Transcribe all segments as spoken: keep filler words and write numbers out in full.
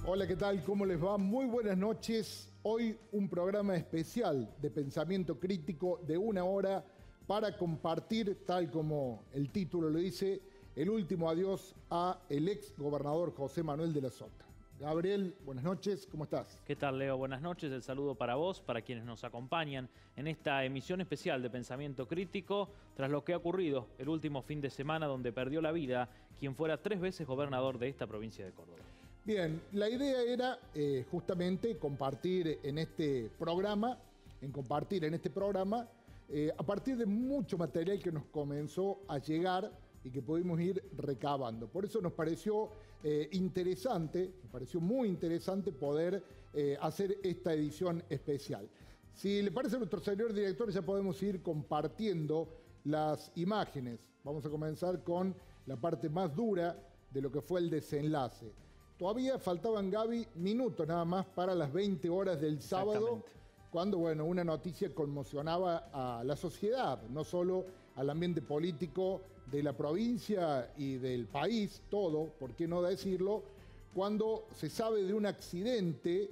Hola, ¿qué tal? ¿Cómo les va? Muy buenas noches. Hoy un programa especial de pensamiento crítico de una hora para compartir, tal como el título lo dice, el último adiós a el ex gobernador José Manuel de la Sota. Gabriel, buenas noches, ¿cómo estás? ¿Qué tal, Leo? Buenas noches, el saludo para vos, para quienes nos acompañan en esta emisión especial de Pensamiento Crítico, tras lo que ha ocurrido el último fin de semana donde perdió la vida quien fuera tres veces gobernador de esta provincia de Córdoba. Bien, la idea era eh, justamente compartir en este programa, en compartir en este programa, eh, a partir de mucho material que nos comenzó a llegar y que pudimos ir recabando. Por eso nos pareció eh, interesante, nos pareció muy interesante poder eh, hacer esta edición especial. Si le parece a nuestro señor director, ya podemos ir compartiendo las imágenes. Vamos a comenzar con la parte más dura de lo que fue el desenlace. Todavía faltaban, Gaby, minutos nada más para las veinte horas del sábado, cuando, bueno, una noticia conmocionaba a la sociedad, no solo al ambiente político de la provincia y del país, todo, por qué no decirlo, cuando se sabe de un accidente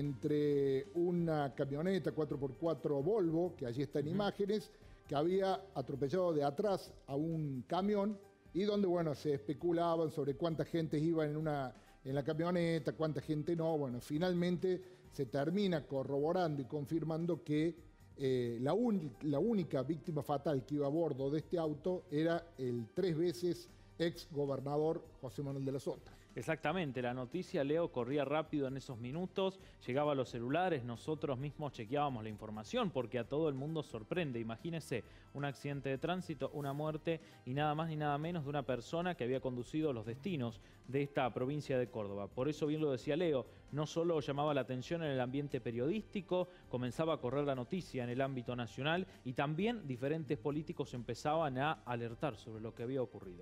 entre una camioneta cuatro por cuatro Volvo, que allí está en imágenes, que había atropellado de atrás a un camión y donde, bueno, se especulaban sobre cuánta gente iba en una... en la camioneta, cuánta gente no. Bueno, finalmente se termina corroborando y confirmando que eh, la, un, la única víctima fatal que iba a bordo de este auto era el tres veces ex gobernador José Manuel de la Sota. Exactamente, la noticia, Leo, corría rápido en esos minutos, llegaba a los celulares, nosotros mismos chequeábamos la información porque a todo el mundo sorprende. Imagínese un accidente de tránsito, una muerte y nada más ni nada menos de una persona que había conducido los destinos de esta provincia de Córdoba. Por eso, bien lo decía Leo, no solo llamaba la atención en el ambiente periodístico, comenzaba a correr la noticia en el ámbito nacional y también diferentes políticos empezaban a alertar sobre lo que había ocurrido.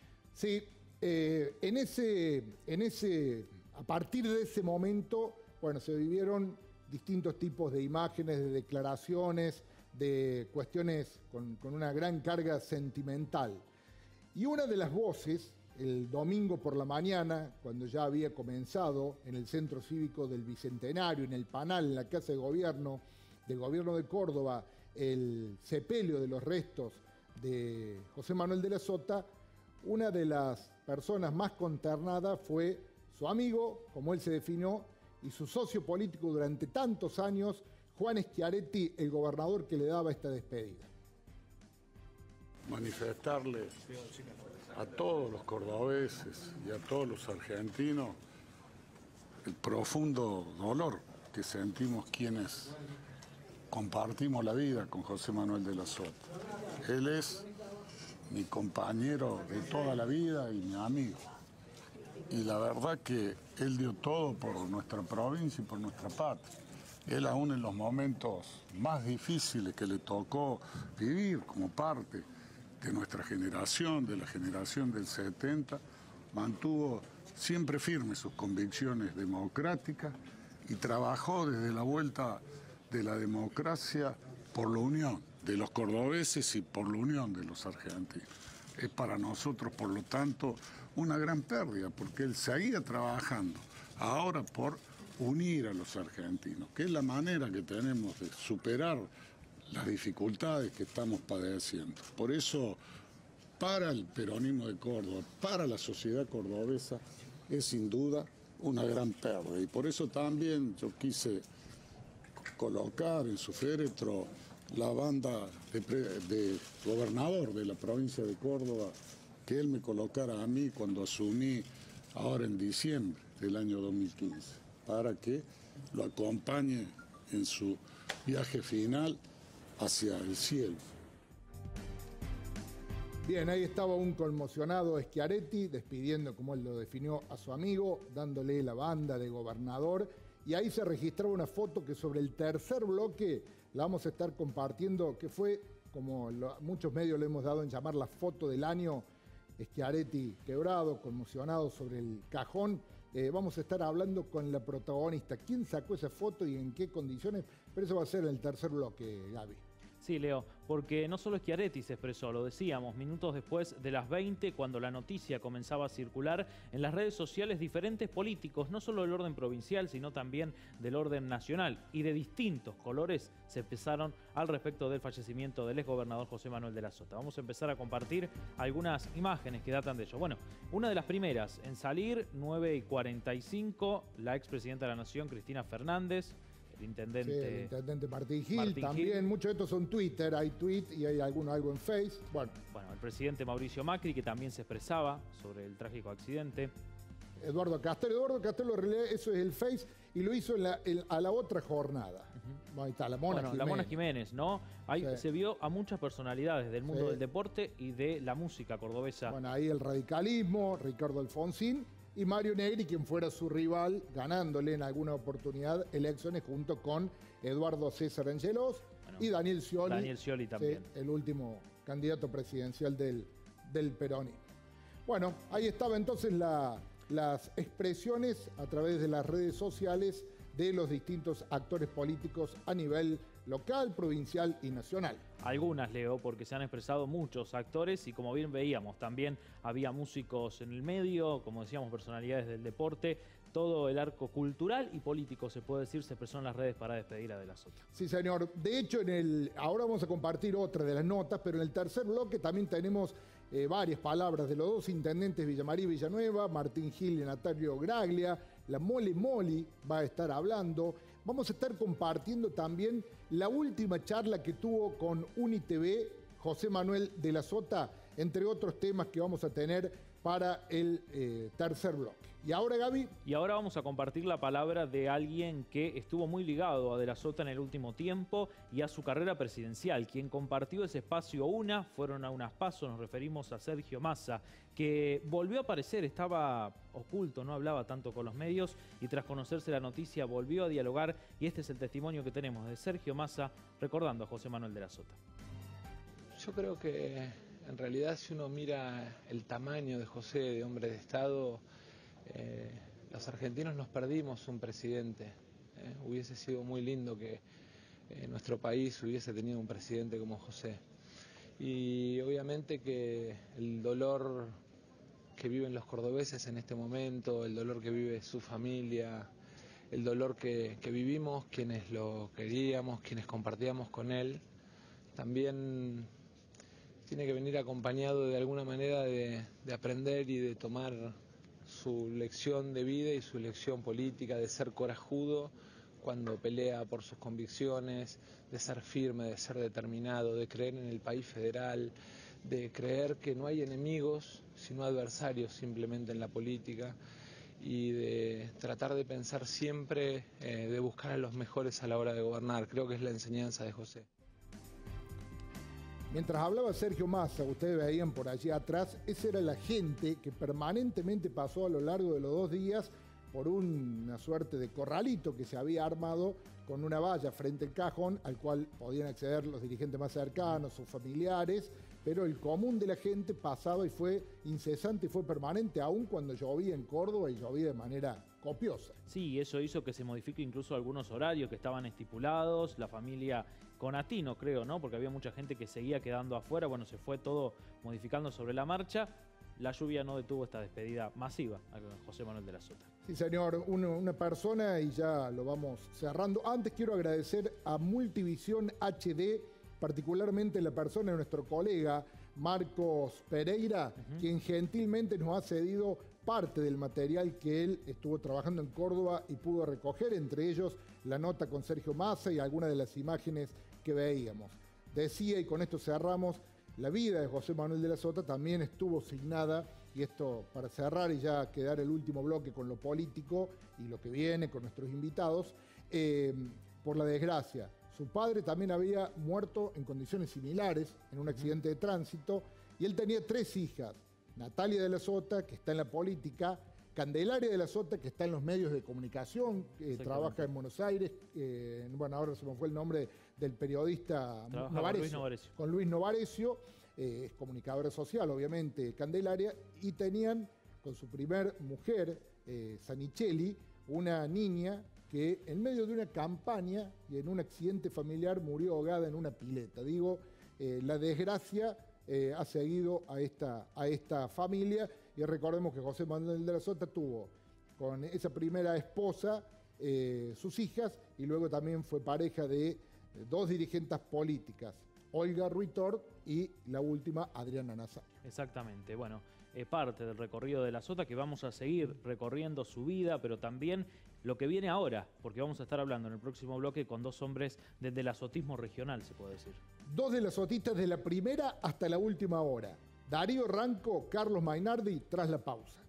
Sí. Eh, en ese, en ese, a partir de ese momento, bueno, se vivieron distintos tipos de imágenes, de declaraciones, de cuestiones con, con una gran carga sentimental. Y una de las voces, el domingo por la mañana, cuando ya había comenzado en el Centro Cívico del Bicentenario, en el Panal, en la Casa de Gobierno del Gobierno de Córdoba, el sepelio de los restos de José Manuel de la Sota, una de las personas más consternadas fue su amigo, como él se definió, y su socio político durante tantos años, Juan Schiaretti, el gobernador que le daba esta despedida. Manifestarle a todos los cordobeses y a todos los argentinos el profundo dolor que sentimos quienes compartimos la vida con José Manuel de la Sota. Él es mi compañero de toda la vida y mi amigo. Y la verdad que él dio todo por nuestra provincia y por nuestra patria. Él aún en los momentos más difíciles que le tocó vivir como parte de nuestra generación, de la generación del setenta, mantuvo siempre firmes sus convicciones democráticas y trabajó desde la vuelta de la democracia por la unión de los cordobeses y por la unión de los argentinos. Es para nosotros, por lo tanto, una gran pérdida, porque él seguía trabajando ahora por unir a los argentinos, que es la manera que tenemos de superar las dificultades que estamos padeciendo. Por eso, para el peronismo de Córdoba, para la sociedad cordobesa, es sin duda una gran pérdida. Y por eso también yo quise colocar en su féretro la banda de, de gobernador de la provincia de Córdoba, que él me colocara a mí cuando asumí ahora en diciembre del año dos mil quince, para que lo acompañe en su viaje final hacia el cielo. Bien, ahí estaba un conmocionado Schiaretti despidiendo, como él lo definió, a su amigo, dándole la banda de gobernador. Y ahí se registraba una foto que sobre el tercer bloque la vamos a estar compartiendo, que fue, como lo, muchos medios le hemos dado en llamar la foto del año, Schiaretti quebrado, conmocionado sobre el cajón. Eh, vamos a estar hablando con la protagonista. ¿Quién sacó esa foto y en qué condiciones? Pero eso va a ser en el tercer bloque, Gaby. Sí, Leo, porque no solo Schiaretti se expresó, lo decíamos, minutos después de las veinte, cuando la noticia comenzaba a circular en las redes sociales, diferentes políticos, no solo del orden provincial, sino también del orden nacional, y de distintos colores, se expresaron al respecto del fallecimiento del exgobernador José Manuel de la Sota. Vamos a empezar a compartir algunas imágenes que datan de ello. Bueno, una de las primeras en salir, nueve y cuarenta y cinco, la expresidenta de la Nación, Cristina Fernández, el intendente, sí, el intendente Martín Gil, Martín también Gil. Muchos de estos son Twitter, hay tweet y hay alguno algo en Face. Bueno, bueno, el presidente Mauricio Macri, que también se expresaba sobre el trágico accidente. Eduardo Castelo. Eduardo Castelo, en realidad, eso es el Face, y lo hizo en la, en, a la otra jornada. Uh-huh. Ahí está, la Mona bueno, Jiménez. la Mona Jiménez, ¿no? Ahí sí. se vio a muchas personalidades del mundo sí. del deporte y de la música cordobesa. Bueno, ahí el radicalismo, Ricardo Alfonsín y Mario Negri, quien fuera su rival, ganándole en alguna oportunidad elecciones junto con Eduardo César Angelos bueno, y Daniel Scioli. Daniel Scioli también. Sí, el último candidato presidencial del, del peronismo. Bueno, ahí estaba entonces la, las expresiones a través de las redes sociales de los distintos actores políticos a nivel local, provincial y nacional. Algunas, Leo, porque se han expresado muchos actores y como bien veíamos, también había músicos en el medio, como decíamos, personalidades del deporte, todo el arco cultural y político, se puede decir, se expresó en las redes para despedir a De la Sota. Sí, señor. De hecho, en el, ahora vamos a compartir otra de las notas, pero en el tercer bloque también tenemos eh, varias palabras de los dos intendentes Villamaría y Villanueva, Martín Gil y Natalio Graglia. La Mole Moli va a estar hablando. Vamos a estar compartiendo también la última charla que tuvo con UniTV José Manuel de la Sota, entre otros temas que vamos a tener para el eh, tercer bloque. Y ahora, Gaby. Y ahora vamos a compartir la palabra de alguien que estuvo muy ligado a De la Sota en el último tiempo y a su carrera presidencial. Quien compartió ese espacio una, fueron a unas pasos, nos referimos a Sergio Massa, que volvió a aparecer, estaba oculto, no hablaba tanto con los medios y tras conocerse la noticia volvió a dialogar y este es el testimonio que tenemos de Sergio Massa recordando a José Manuel de la Sota. Yo creo que en realidad si uno mira el tamaño de José, de hombre de Estado, eh, los argentinos nos perdimos un presidente. Eh, hubiese sido muy lindo que eh, nuestro país hubiese tenido un presidente como José. Y obviamente que el dolor que viven los cordobeses en este momento, el dolor que vive su familia, el dolor que, que vivimos quienes lo queríamos, quienes compartíamos con él, también tiene que venir acompañado de alguna manera de, de aprender y de tomar su lección de vida y su lección política, de ser corajudo cuando pelea por sus convicciones, de ser firme, de ser determinado, de creer en el país federal, de creer que no hay enemigos, sino adversarios simplemente en la política y de tratar de pensar siempre, eh, de buscar a los mejores a la hora de gobernar. Creo que es la enseñanza de José. Mientras hablaba Sergio Massa, ustedes veían por allí atrás, esa era la gente que permanentemente pasó a lo largo de los dos días por una suerte de corralito que se había armado con una valla frente al cajón al cual podían acceder los dirigentes más cercanos, sus familiares, pero el común de la gente pasaba y fue incesante y fue permanente, aun cuando llovía en Córdoba y llovía de manera copiosa. Sí, eso hizo que se modifique incluso algunos horarios que estaban estipulados, la familia Conatino creo, ¿no? Porque había mucha gente que seguía quedando afuera, bueno, se fue todo modificando sobre la marcha. La lluvia no detuvo esta despedida masiva a José Manuel de la Sota. Sí, señor, uno, una persona y ya lo vamos cerrando. Antes quiero agradecer a Multivisión H D, particularmente la persona de nuestro colega Marcos Pereira, uh-huh. quien gentilmente nos ha cedido parte del material que él estuvo trabajando en Córdoba y pudo recoger, entre ellos la nota con Sergio Massa y algunas de las imágenes que veíamos. Decía, y con esto cerramos, la vida de José Manuel de la Sota también estuvo signada, y esto para cerrar y ya quedar el último bloque con lo político y lo que viene con nuestros invitados, eh, por la desgracia. Su padre también había muerto en condiciones similares, en un accidente de tránsito, y él tenía tres hijas. Natalia de la Sota, que está en la política, Candelaria de la Sota, que está en los medios de comunicación, que trabaja en Buenos Aires, eh, bueno, ahora se me fue el nombre del periodista Novarecio, con Luis Novarecio, con Luis Novarecio eh, es comunicadora social, obviamente, Candelaria, y tenían con su primer mujer, eh, Sanichelli, una niña que en medio de una campaña y en un accidente familiar murió ahogada en una pileta. Digo, eh, la desgracia eh, ha seguido a esta, a esta familia, y recordemos que José Manuel de la Sota tuvo con esa primera esposa eh, sus hijas, y luego también fue pareja de dos dirigentes políticas, Olga Ruitor y la última, Adriana Nazario. Exactamente, bueno, eh, parte del recorrido de la Sota, que vamos a seguir recorriendo su vida, pero también lo que viene ahora, porque vamos a estar hablando en el próximo bloque con dos hombres desde el azotismo regional, se puede decir. Dos de los azotistas de la primera hasta la última hora. Darío Ranco, Carlos Mainardi, tras la pausa.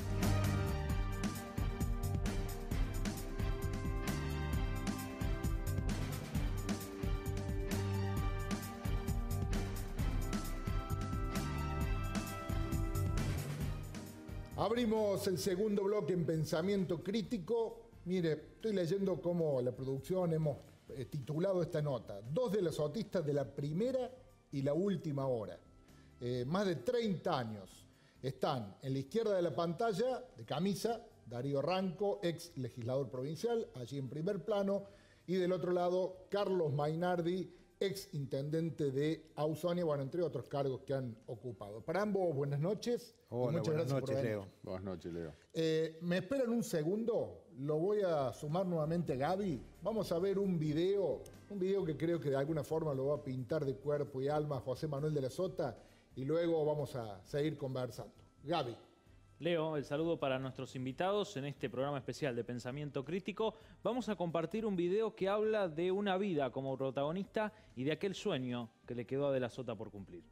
Abrimos el segundo bloque en Pensamiento Crítico. Mire, estoy leyendo cómo la producción hemos eh, titulado esta nota. Dos de los azotistas de la primera y la última hora. Eh, más de treinta años. Están en la izquierda de la pantalla, de camisa, Darío Ranco, ex legislador provincial, allí en primer plano. Y del otro lado, Carlos Mainardi, ex intendente de Ausonia, bueno, entre otros cargos que han ocupado. Para ambos, buenas noches. Hola, muchas buenas gracias noches, por Leo. Buenas noches, Leo. Eh, ¿Me esperan un segundo? Lo voy a sumar nuevamente a Gaby. Vamos a ver un video, un video que creo que de alguna forma lo va a pintar de cuerpo y alma a José Manuel de la Sota, y luego vamos a seguir conversando. Gaby. Leo, el saludo para nuestros invitados en este programa especial de Pensamiento Crítico. Vamos a compartir un video que habla de una vida como protagonista y de aquel sueño que le quedó a De la Sota por cumplir.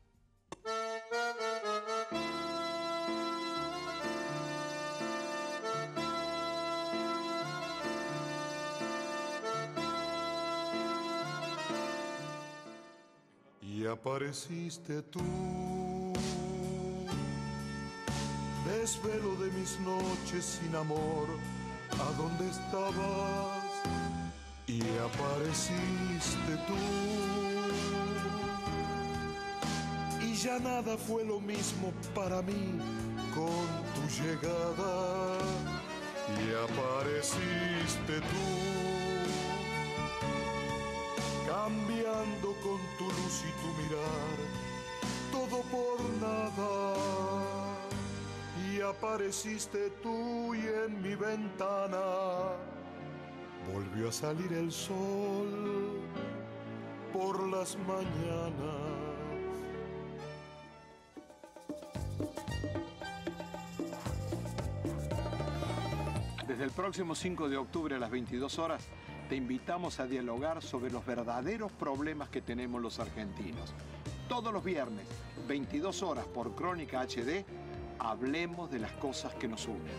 Y apareciste tú, desvelo de mis noches sin amor, ¿a dónde estabas? Y apareciste tú, y ya nada fue lo mismo para mí con tu llegada. Y apareciste tú, cambiando con tu luz y tu mirar, todo por nada. Y apareciste tú, y en mi ventana volvió a salir el sol por las mañanas. Desde el próximo cinco de octubre a las veintidós horas, te invitamos a dialogar sobre los verdaderos problemas que tenemos los argentinos. Todos los viernes, veintidós horas por Crónica H D, hablemos de las cosas que nos unen.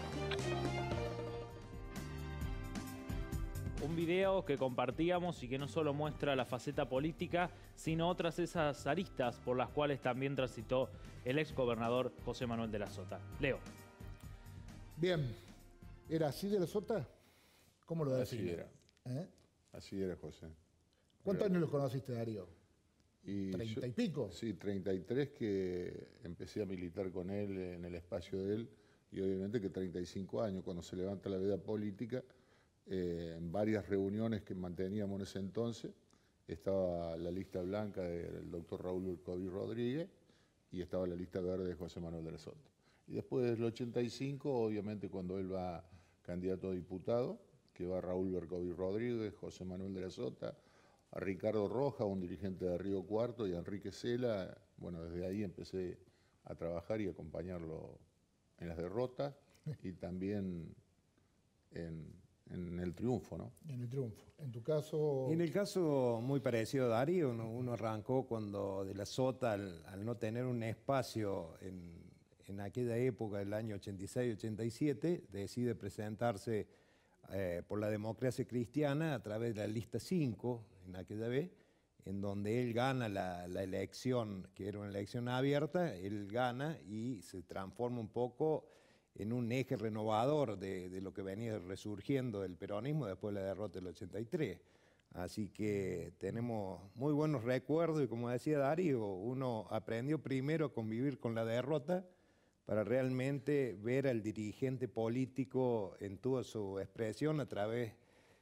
Un video que compartíamos y que no solo muestra la faceta política, sino otras esas aristas por las cuales también transitó el exgobernador José Manuel de la Sota. Leo. Bien, ¿era así de la Sota? ¿Cómo lo decís? Así era. ¿Eh? Así era, José. ¿Cuántos Pero, años lo conociste, Darío? y ¿Treinta yo- y pico? Sí, treinta y tres, que empecé a militar con él en el espacio de él, y obviamente que treinta y cinco años, cuando se levanta la vida política, eh, en varias reuniones que manteníamos en ese entonces, estaba la lista blanca del doctor Raúl Urcovi Rodríguez y estaba la lista verde de José Manuel de la Sota. Y después del ochenta y cinco, obviamente cuando él va candidato a diputado, que va Raúl Urcovi Rodríguez, José Manuel de la Sota, a Ricardo Roja, un dirigente de Río Cuarto, y a Enrique Cela. Bueno, desde ahí empecé a trabajar y acompañarlo en las derrotas y también en, en el triunfo, ¿no? En el triunfo. En tu caso... En el caso muy parecido a Darío, uno, uno arrancó cuando De la Sota, al, al no tener un espacio en, en aquella época, el año ochenta y seis ochenta y siete, decide presentarse eh, por la democracia cristiana a través de la lista cinco, en aquella vez, en donde él gana la, la elección, que era una elección abierta, él gana y se transforma un poco en un eje renovador de, de lo que venía resurgiendo del peronismo después de la derrota del ochenta y tres. Así que tenemos muy buenos recuerdos, y como decía Darío, uno aprendió primero a convivir con la derrota para realmente ver al dirigente político en toda su expresión a través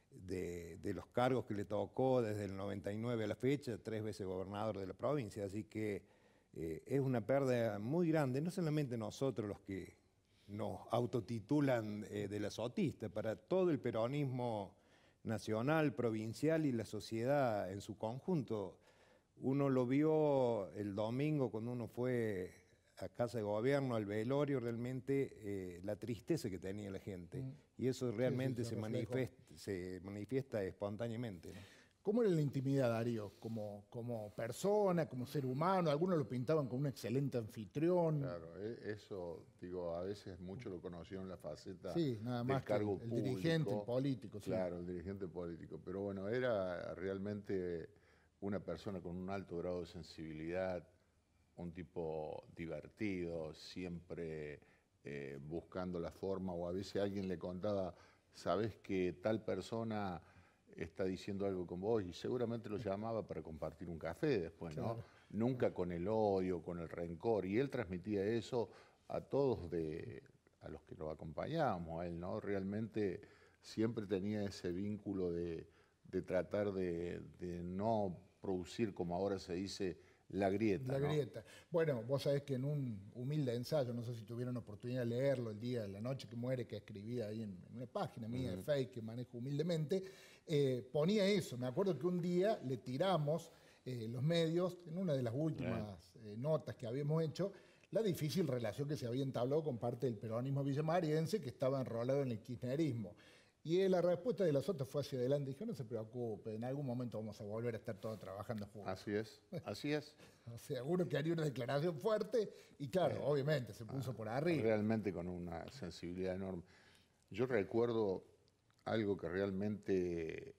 de, de los cargos que le tocó desde el noventa y nueve a la fecha, tres veces gobernador de la provincia, así que eh, es una pérdida muy grande, no solamente nosotros los que nos autotitulan eh, de la sotista, para todo el peronismo nacional, provincial y la sociedad en su conjunto. Uno lo vio el domingo cuando uno fue a Casa de Gobierno, al velorio, realmente eh, la tristeza que tenía la gente. Mm. Y eso realmente sí, sí, se, manifiesta, se manifiesta espontáneamente, ¿no? ¿Cómo era la intimidad, Darío? Como, como persona, como ser humano, algunos lo pintaban como un excelente anfitrión. Claro, eso, digo, a veces mucho lo conocieron en la faceta sí, nada más del cargo el, el público. dirigente, el político. Sí. Claro, el dirigente político. Pero bueno, era realmente una persona con un alto grado de sensibilidad, un tipo divertido, siempre eh, buscando la forma, o a veces alguien le contaba, sabes que tal persona está diciendo algo con vos, y seguramente lo llamaba para compartir un café después, ¿no? Claro. Nunca con el odio, con el rencor, y él transmitía eso a todos de, a los que lo acompañábamos a él, ¿no? Realmente siempre tenía ese vínculo de, de tratar de, de no producir, como ahora se dice, la grieta. La ¿no? grieta. Bueno, vos sabés que en un humilde ensayo, no sé si tuvieron oportunidad de leerlo el día de la noche que muere, que escribía ahí en, en una página mía uh-huh. de Facebook que manejo humildemente, eh, ponía eso. Me acuerdo que un día le tiramos eh, los medios, en una de las últimas uh-huh. eh, notas que habíamos hecho, la difícil relación que se había entablado con parte del peronismo villamariense que estaba enrolado en el kirchnerismo. Y la respuesta de la Sota fue hacia adelante. Dijo, no se preocupe, en algún momento vamos a volver a estar todos trabajando juntos. Así es, así es. O sea, seguro que haría una declaración fuerte y claro, eh, obviamente, se puso ah, por arriba. Realmente con una sensibilidad enorme. Yo recuerdo algo que realmente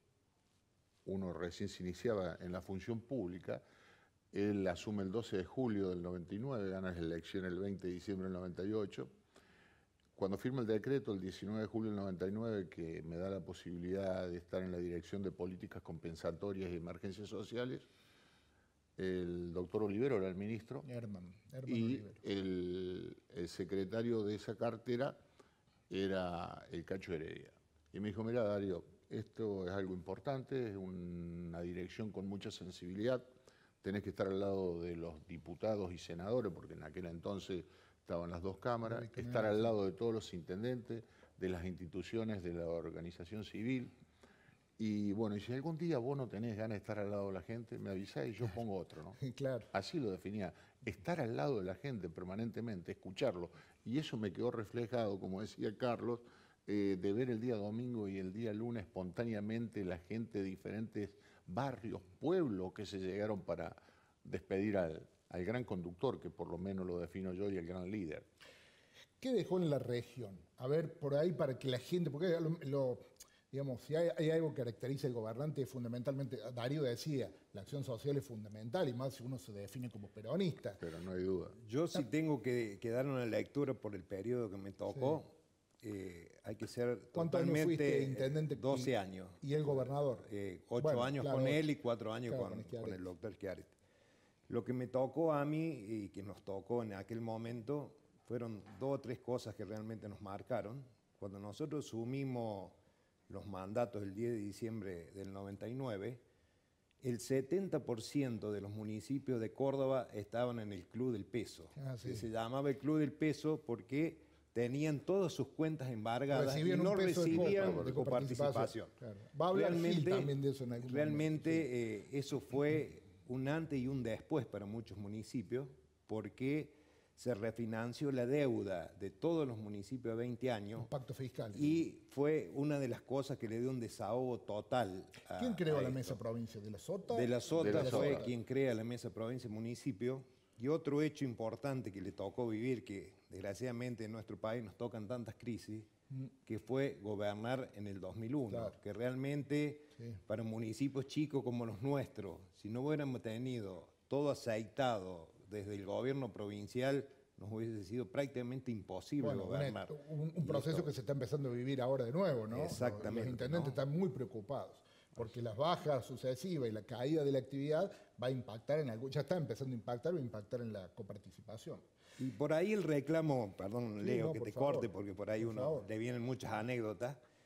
uno recién se iniciaba en la función pública. Él asume el doce de julio del noventa y nueve, gana la elección el veinte de diciembre del noventa y ocho. Cuando firma el decreto el diecinueve de julio del noventa y nueve que me da la posibilidad de estar en la dirección de políticas compensatorias y emergencias sociales, el doctor Olivero era el ministro Herman, Herman y el, el secretario de esa cartera era el Cacho Heredia. Y me dijo, mira Darío, esto es algo importante, es una dirección con mucha sensibilidad, tenés que estar al lado de los diputados y senadores, porque en aquel entonces estaban las dos cámaras, estar al lado de todos los intendentes, de las instituciones, de la organización civil. Y bueno, y si algún día vos no tenés ganas de estar al lado de la gente, me avisás y yo pongo otro, ¿no? Claro. Así lo definía, estar al lado de la gente permanentemente, escucharlo. Y eso me quedó reflejado, como decía Carlos, eh, de ver el día domingo y el día lunes espontáneamente la gente de diferentes barrios, pueblos que se llegaron para despedir al al gran conductor, que por lo menos lo defino yo, y el gran líder. ¿Qué dejó en la región? A ver, por ahí para que la gente, porque lo, lo, digamos, si hay, hay algo que caracteriza al gobernante, fundamentalmente, Darío decía, la acción social es fundamental, y más si uno se define como peronista. Pero no hay duda. Yo sí tengo que, que dar una lectura por el periodo que me tocó. Sí. Eh, hay que ser ¿Cuántos años fuiste intendente? doce años. ¿Y el gobernador? Eh, ocho bueno, años claro, con él y cuatro años claro, con, con, con el doctor Schiaretti. Lo que me tocó a mí y que nos tocó en aquel momento fueron dos o tres cosas que realmente nos marcaron. Cuando nosotros asumimos los mandatos el diez de diciembre del noventa y nueve, el setenta por ciento de los municipios de Córdoba estaban en el Club del Peso. Ah, sí. Se llamaba el Club del Peso porque tenían todas sus cuentas embargadas recibían y no recibían de coparticipación. Claro. Va a hablar realmente, también de eso en algún realmente momento. Sí. eh, eso fue un antes y un después para muchos municipios, porque se refinanció la deuda de todos los municipios a veinte años. Un pacto fiscal. Y fue una de las cosas que le dio un desahogo total a, ¿Quién creó a la esto. mesa provincia? ¿De la Sota? De la Sota, de la fue Sota. quien crea la mesa provincia municipio. Y otro hecho importante que le tocó vivir, que desgraciadamente en nuestro país nos tocan tantas crisis, mm. que fue gobernar en el dos mil uno, claro. que realmente sí. para municipios chicos como los nuestros, si no hubiéramos tenido todo aceitado desde el gobierno provincial, nos hubiese sido prácticamente imposible bueno, gobernar. Un, un proceso esto, que se está empezando a vivir ahora de nuevo, ¿no? Exactamente. Los intendentes ¿no? están muy preocupados, porque las bajas sucesivas y la caída de la actividad va a impactar en algo, ya está empezando a impactar, va a impactar en la coparticipación. Y por ahí el reclamo, perdón, sí, Leo, no, que te favor, corte, porque por ahí por uno favor. le vienen muchas anécdotas.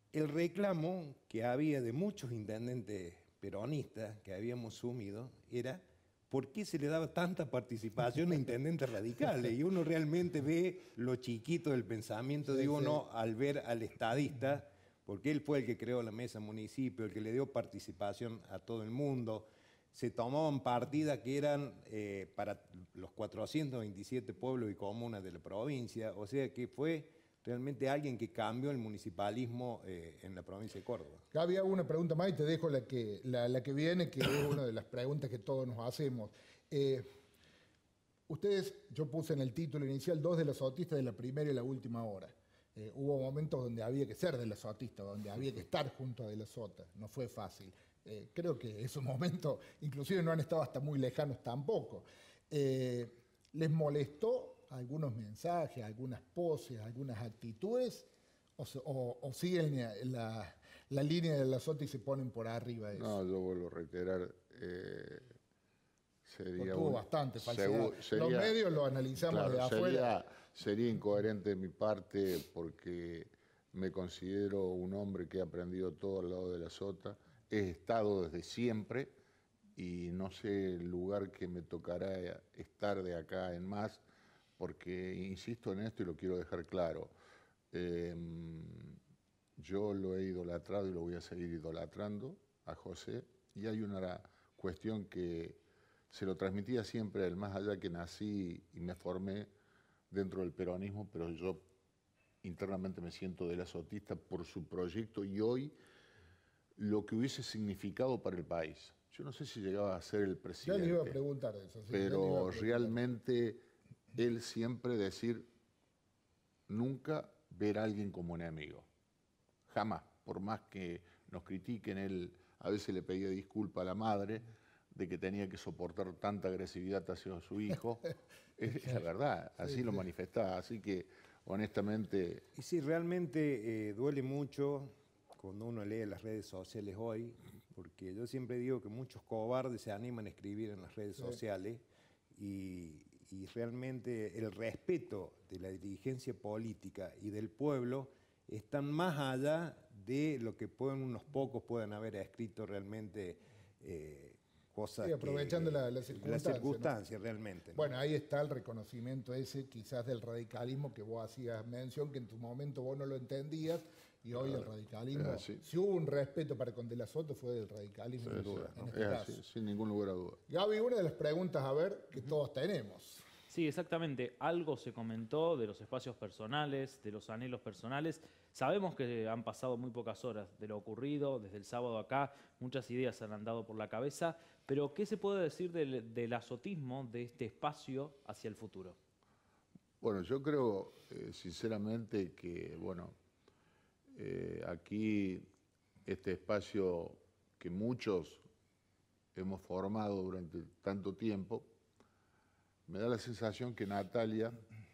el reclamo que había de muchos intendentes peronistas que habíamos sumido era ¿por qué se le daba tanta participación a intendentes radicales? Y uno realmente ve lo chiquito del pensamiento de uno al ver al estadista, porque él fue el que creó la mesa municipio, el que le dio participación a todo el mundo. Se tomaban partidas que eran eh, para los cuatrocientos veintisiete pueblos y comunas de la provincia, o sea que fue realmente alguien que cambió el municipalismo eh, en la provincia de Córdoba. Gaby, hago una pregunta más y te dejo la que, la, la que viene, que es una de las preguntas que todos nos hacemos. Eh, ustedes, yo puse en el título inicial, dos de los sotistas de la primera y la última hora. Eh, hubo momentos donde había que ser de la sotista, donde había que estar junto a de la sota, no fue fácil. Eh, creo que esos momentos, inclusive no han estado hasta muy lejanos tampoco. Eh, ¿Les molestó algunos mensajes, algunas poses, algunas actitudes, o, o, o siguen la, la línea de la sota y se ponen por arriba de eso? No, yo vuelvo a reiterar, eh, sería... Tuvo un, bastante falsedad. Seguro, sería, los medios lo analizamos claro, de afuera. Sería, sería incoherente de mi parte porque me considero un hombre que ha aprendido todo al lado de la sota, he estado desde siempre y no sé el lugar que me tocará estar de acá en más, porque insisto en esto y lo quiero dejar claro. Eh, yo lo he idolatrado y lo voy a seguir idolatrando a José, y hay una cuestión que se lo transmitía siempre del más allá, que nací y me formé dentro del peronismo, pero yo internamente me siento de la sotista por su proyecto y hoy lo que hubiese significado para el país. Yo no sé si llegaba a ser el presidente. Ya le iba a preguntar eso. Sí, pero realmente él siempre decir, nunca ver a alguien como enemigo. Jamás. Por más que nos critiquen, él a veces le pedía disculpa a la madre de que tenía que soportar tanta agresividad hacia su hijo. Es la verdad, así sí, lo sí. manifestaba. Así que, honestamente... Y sí, realmente eh, duele mucho cuando uno lee las redes sociales hoy, porque yo siempre digo que muchos cobardes se animan a escribir en las redes sí. sociales y, y realmente el respeto de la dirigencia política y del pueblo están más allá de lo que pueden, unos pocos puedan haber escrito realmente eh, cosas sí, aprovechando que, la, la circunstancia, la circunstancia ¿no? realmente. ¿no? Bueno, ahí está el reconocimiento ese quizás del radicalismo que vos hacías mención, que en tu momento vos no lo entendías, y hoy el radicalismo, ah, sí. si hubo un respeto para con De la Sota fue del radicalismo, sí, sin duda, sí, en no, este es caso. así, sin ningún lugar a duda. Gaby, una de las preguntas, a ver, que todos tenemos. Sí, exactamente. Algo se comentó de los espacios personales, de los anhelos personales. Sabemos que han pasado muy pocas horas de lo ocurrido, desde el sábado acá, muchas ideas se han andado por la cabeza, pero ¿qué se puede decir del, del azotismo, de este espacio hacia el futuro? Bueno, yo creo, eh, sinceramente, que, bueno, eh, aquí este espacio que muchos hemos formado durante tanto tiempo, me da la sensación que Natalia,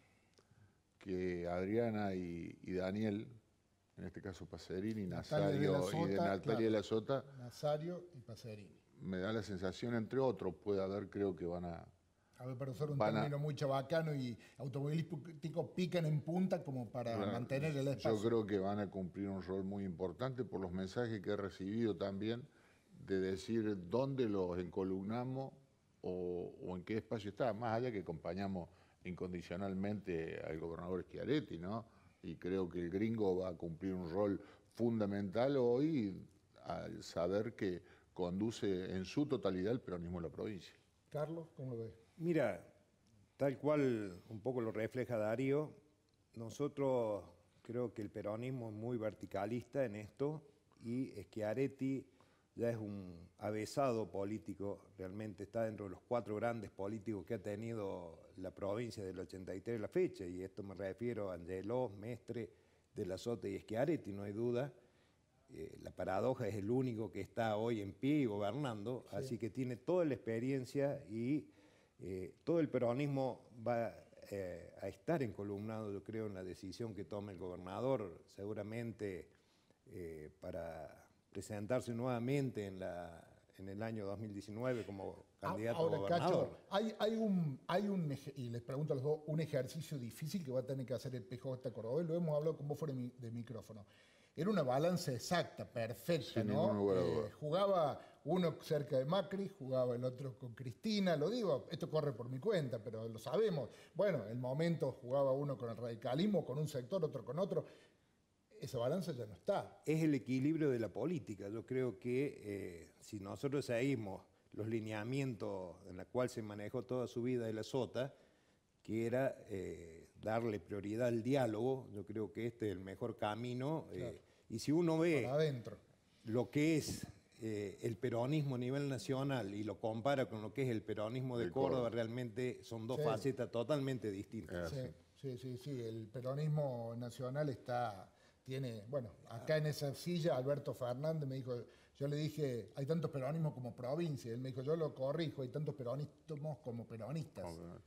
que Adriana y, y Daniel, en este caso Pacerini, Nazario Sota, y de Natalia claro, de la Sota, Nazario y Pacerini. Me da la sensación, entre otros, puede haber, creo que van a... A ver, para usar un término a, muy chabacano y automovilístico, pican en punta como para bueno, mantener el espacio. Yo creo que van a cumplir un rol muy importante por los mensajes que he recibido también, de decir dónde los encolumnamos o, o en qué espacio está, más allá que acompañamos incondicionalmente al gobernador Schiaretti, ¿no? Y creo que el gringo va a cumplir un rol fundamental hoy al saber que conduce en su totalidad el peronismo de la provincia. Carlos, ¿cómo lo ves? Mira, tal cual un poco lo refleja Darío, nosotros creo que el peronismo es muy verticalista en esto y Schiaretti ya es un avesado político, realmente está dentro de los cuatro grandes políticos que ha tenido la provincia del ochenta y tres a la fecha, y esto me refiero a Angeló, Mestre, De la Sota y Schiaretti, no hay duda. Eh, la paradoja es el único que está hoy en pie y gobernando, sí. Así que tiene toda la experiencia y eh, todo el peronismo va eh, a estar encolumnado, yo creo, en la decisión que tome el gobernador, seguramente eh, para presentarse nuevamente en, la, en el año dos mil diecinueve como candidato Ahora, a gobernador. Cacho, hay, hay, un, hay un, y les pregunto a los dos, un ejercicio difícil que va a tener que hacer el P J Córdoba, lo hemos hablado con vos fuera de micrófono. era una balanza exacta, perfecta, Sin ¿no? ningún lugar a Eh, duda. jugaba uno cerca de Macri, jugaba el otro con Cristina, lo digo, esto corre por mi cuenta, pero lo sabemos. Bueno, el momento jugaba uno con el radicalismo, con un sector, otro con otro. Esa balanza ya no está. Es el equilibrio de la política. Yo creo que eh, si nosotros seguimos los lineamientos en los cuales se manejó toda su vida de la Sota, que era eh, darle prioridad al diálogo, yo creo que este es el mejor camino. Eh, Claro. y si uno ve Para adentro. lo que es eh, el peronismo a nivel nacional y lo compara con lo que es el peronismo de De Córdoba, Córdoba. realmente son dos Sí. facetas totalmente distintas. Sí, sí, sí, sí, el peronismo nacional está, tiene, bueno, acá en esa silla Alberto Fernández me dijo, yo le dije, hay tantos peronismos como provincia, él me dijo, yo lo corrijo, hay tantos peronismos como peronistas.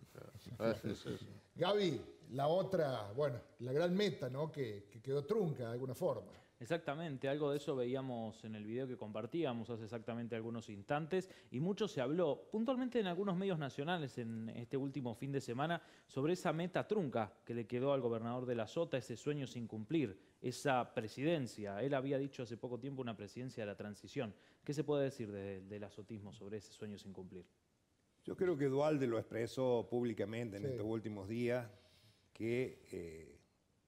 Ah, sí, sí, sí. Gaby, la otra, bueno, la gran meta, ¿no? Que, que quedó trunca de alguna forma. Exactamente, algo de eso veíamos en el video que compartíamos hace exactamente algunos instantes y mucho se habló, puntualmente en algunos medios nacionales en este último fin de semana, sobre esa meta trunca que le quedó al gobernador de la Sota, ese sueño sin cumplir, esa presidencia. Él había dicho hace poco tiempo una presidencia de la transición. ¿Qué se puede decir de- del azotismo sobre ese sueño sin cumplir? Yo creo que Duhalde lo expresó públicamente en Sí. estos últimos días, que eh,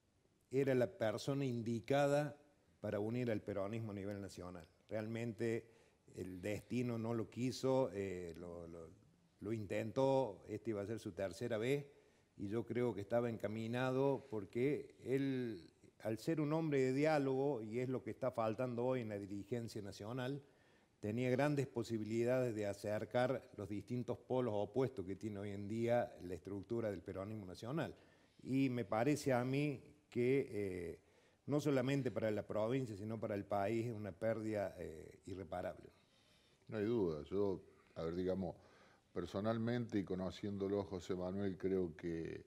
era la persona indicada para unir al peronismo a nivel nacional. Realmente el destino no lo quiso, eh, lo, lo- lo intentó, esta iba a ser su tercera vez, y yo creo que estaba encaminado porque él, al ser un hombre de diálogo, y es lo que está faltando hoy en la dirigencia nacional, tenía grandes posibilidades de acercar los distintos polos opuestos que tiene hoy en día la estructura del peronismo nacional. Y me parece a mí que eh, no solamente para la provincia, sino para el país es una pérdida eh, irreparable. No hay duda. Yo, a ver, digamos, personalmente y conociéndolo a José Manuel, creo que,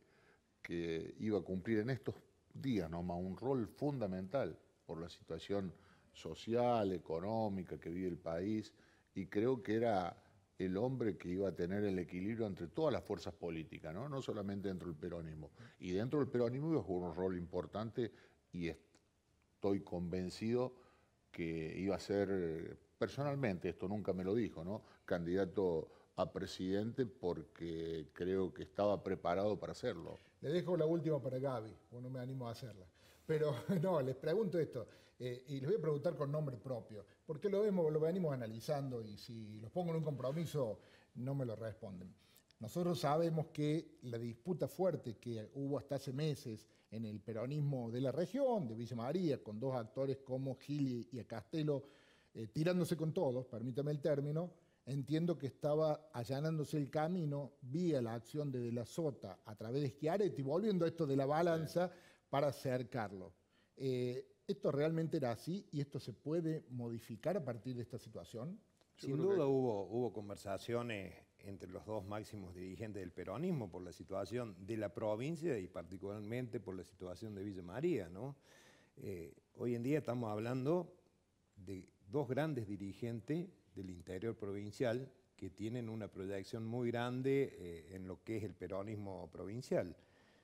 que iba a cumplir en estos días nomás un rol fundamental por la situación social, económica que vive el país, y creo que era el hombre que iba a tener el equilibrio entre todas las fuerzas políticas, ¿no? No solamente dentro del peronismo. Y dentro del peronismo iba a jugar un rol importante y estoy convencido que iba a ser, personalmente, esto nunca me lo dijo, ¿no? Candidato a presidente porque creo que estaba preparado para hacerlo. Le dejo la última para Gaby, porque no me animo a hacerla. Pero no, les pregunto esto, eh, y les voy a preguntar con nombre propio, porque lo, vemos, lo venimos analizando y si los pongo en un compromiso no me lo responden. Nosotros sabemos que la disputa fuerte que hubo hasta hace meses en el peronismo de la región, de Villa María, con dos actores como Gili y Castelo, eh, tirándose con todos, permítame el término, entiendo que estaba allanándose el camino vía la acción de De la Sota a través de Schiaretti, volviendo a esto de la balanza para acercarlo. Eh, ¿Esto realmente era así y esto se puede modificar a partir de esta situación? Sin duda hubo, hubo conversaciones entre los dos máximos dirigentes del peronismo por la situación de la provincia y particularmente por la situación de Villa María, ¿no? Eh, hoy en día estamos hablando de dos grandes dirigentes del interior provincial que tienen una proyección muy grande eh, en lo que es el peronismo provincial.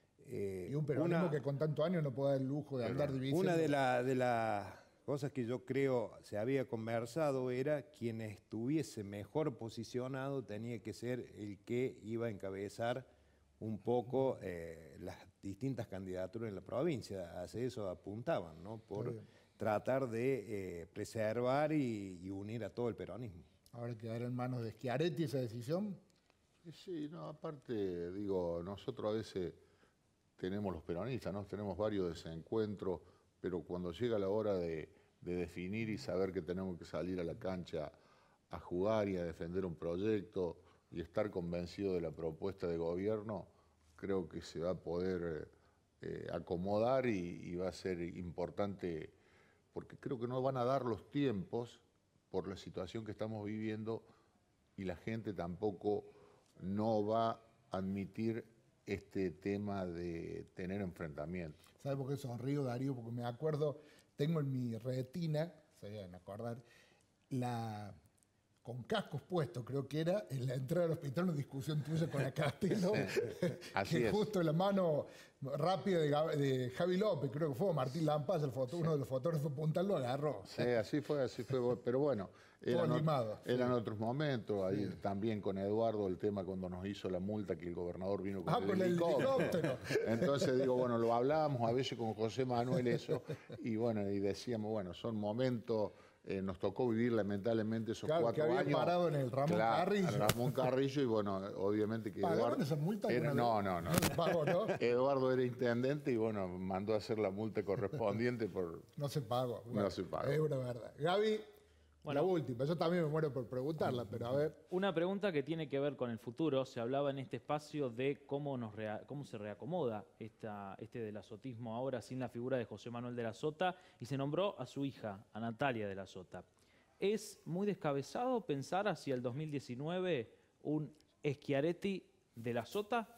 Eh, Y un peronismo una- que con tantos años no puede dar el lujo de andar dividiendo. Una de, la- de las cosas que yo creo se había conversado era quien estuviese mejor posicionado tenía que ser el que iba a encabezar un poco eh, las distintas candidaturas en la provincia. Hacia eso apuntaban, ¿no? Por Está bien. tratar de eh, preservar y, y unir a todo el peronismo. Ahora quedará en manos de Schiaretti esa decisión. Sí, no, aparte, digo, nosotros a veces tenemos los peronistas, ¿no? Tenemos varios desencuentros, pero cuando llega la hora de, de definir y saber que tenemos que salir a la cancha a jugar y a defender un proyecto y estar convencido de la propuesta de gobierno, creo que se va a poder eh, acomodar y, y va a ser importante, porque creo que no van a dar los tiempos por la situación que estamos viviendo y la gente tampoco no va a admitir este tema de tener enfrentamientos. ¿Sabe por qué sonrío, Darío? Porque me acuerdo, tengo en mi retina, se deben acordar, la con cascos puestos, creo que era, en la entrada del hospital, una discusión tuya con la Castelo, Así que es. justo en la mano rápida de, Gab- de Javi López, creo que fue Martín Lampaz, el foto, uno de los fotógrafos puntal, lo agarró. Sí, así fue, así fue. Pero bueno, eran, animado, ot- eran sí. otros momentos. Ahí también con Eduardo, el tema cuando nos hizo la multa que el gobernador vino con Ah, el con el helicóptero. helicóptero. Entonces digo, bueno, lo hablábamos a veces con José Manuel eso, y bueno, y decíamos, bueno, son momentos. Eh, nos tocó vivir lamentablemente esos Claro, cuatro que había años. parado en el Ramón Claro, Carrillo. en Ramón Carrillo, y bueno, obviamente que ¿Pagaron Eduardo. esa multa era- alguna no, vez? no, no. No se pagó, ¿no? Eduardo era intendente y bueno, mandó a hacer la multa correspondiente por. No se pagó. No se pagó. Es una verdad. Gaby, Bueno. la última. Yo también me muero por preguntarla, pero a ver. Una pregunta que tiene que ver con el futuro. Se hablaba en este espacio de cómo, nos rea- cómo se reacomoda esta, este del azotismo ahora sin la figura de José Manuel de la Sota, y se nombró a su hija, a Natalia de la Sota. ¿Es muy descabezado pensar hacia el dos mil diecinueve un Schiaretti de la Sota?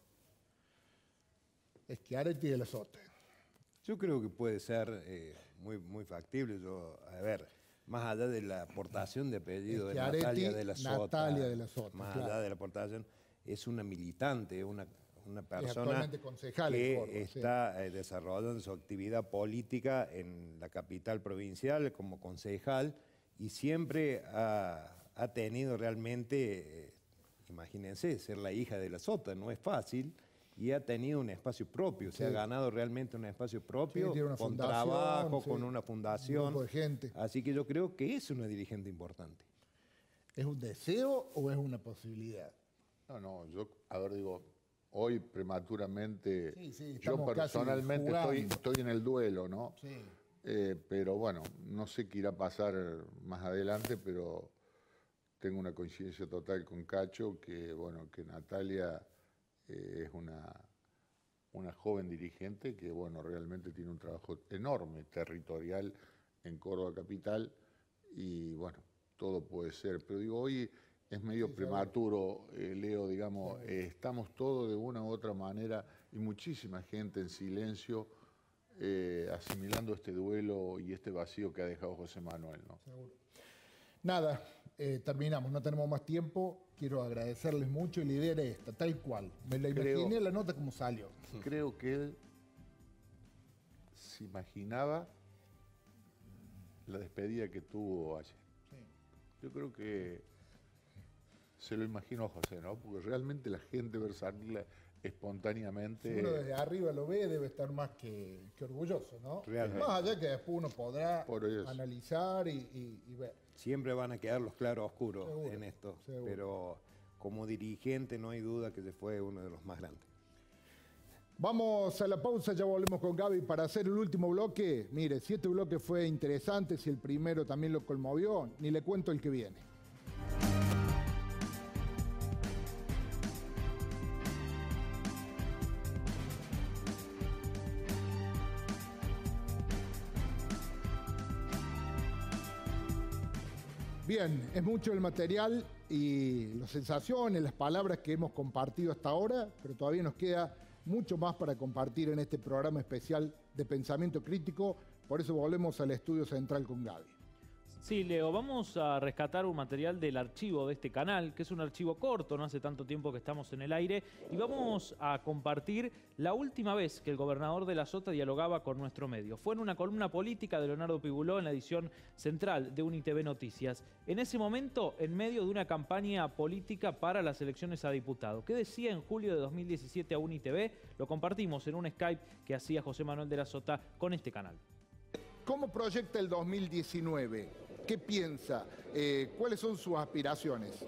Schiaretti de la Sota. Yo creo que puede ser eh, muy, muy factible. Yo, a ver, más allá de la aportación de apellido de Schiaretti, Natalia de la Sota, Natalia de la Sota, más claro. allá de la aportación, es una militante, una, una persona actualmente concejal en que Córdoba, sí. está eh, desarrollando su actividad política en la capital provincial como concejal y siempre ha, ha tenido realmente, eh, imagínense, ser la hija de la Sota, no es fácil. Y ha tenido un espacio propio, se ha Sí. ganado realmente un espacio propio, Sí, tiene una con fundación, trabajo, sí, con una fundación. un grupo de gente. Así que yo creo que es una dirigente importante. ¿Es un deseo o es una posibilidad? No, no, yo, a ver, digo, hoy prematuramente, Sí, sí, yo estamos casi personalmente estoy, jugando. estoy en el duelo, ¿no? Sí. Eh, pero bueno, no sé qué irá a pasar más adelante, pero tengo una coincidencia total con Cacho, que bueno, que Natalia eh, es una, una joven dirigente que bueno, realmente tiene un trabajo enorme, territorial en Córdoba Capital, y bueno, todo puede ser. Pero digo, hoy es medio Sí, prematuro, eh, Leo, digamos, eh, estamos todos de una u otra manera, y muchísima gente en silencio, eh, asimilando este duelo y este vacío que ha dejado José Manuel, ¿no? Seguro. Nada, eh, terminamos, no tenemos más tiempo. Quiero agradecerles mucho y la idea era esta, tal cual. Me la Creo- imaginé la nota como salió. Creo que él se imaginaba la despedida que tuvo ayer. Yo creo que se lo imaginó a José, ¿no? Porque realmente la gente ver salirla espontáneamente. Si uno desde arriba lo ve, debe estar más que, que orgulloso, ¿no? Realmente. Más allá que después uno podrá Por eso. analizar y, y- y ver. Siempre van a quedar los claroscuros Seguro, en esto, seguro. pero como dirigente no hay duda que se fue uno de los más grandes. Vamos a la pausa, ya volvemos con Gaby para hacer el último bloque. Mire, si este bloque fue interesante, si el primero también lo conmovió, ni le cuento el que viene. Bien, es mucho el material y las sensaciones, las palabras que hemos compartido hasta ahora, pero todavía nos queda mucho más para compartir en este programa especial de Pensamiento Crítico. Por eso volvemos al estudio central con Gaby. Sí, Leo, vamos a rescatar un material del archivo de este canal, que es un archivo corto, no hace tanto tiempo que estamos en el aire, y vamos a compartir la última vez que el gobernador de la Sota dialogaba con nuestro medio. Fue en una columna política de Leonardo Pibuló en la edición central de UniTV Noticias. En ese momento, en medio de una campaña política para las elecciones a diputado. ¿Qué decía en julio de dos mil diecisiete a UniTV? Lo compartimos en un Skype que hacía José Manuel de la Sota con este canal. ¿Cómo proyecta el dos mil diecinueve? ¿Qué piensa? Eh, ¿Cuáles son sus aspiraciones?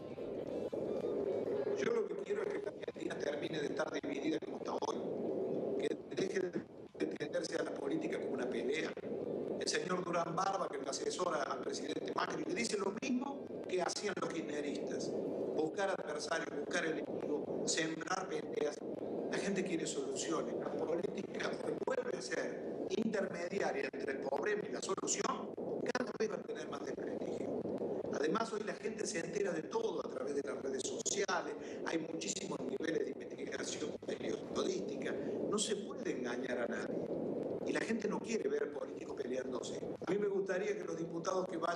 Yo lo que quiero es que la Argentina termine de estar dividida como está hoy, que deje de entenderse a la política como una pelea. El señor Durán Barba, que me asesora al presidente Macri, le dice lo mismo que hacían los kirchneristas: buscar adversarios, buscar enemigos, sembrar peleas. La gente quiere soluciones. La política vuelve a ser intermediaria entre el problema y la solución, cada vez va a tener más desprestigio. Además, hoy la gente se entera de todo a través de las redes sociales, hay muchísimos niveles de investigación periodística, no se puede engañar a nadie. Y la gente no quiere ver políticos peleándose. A mí me gustaría que los diputados que vayan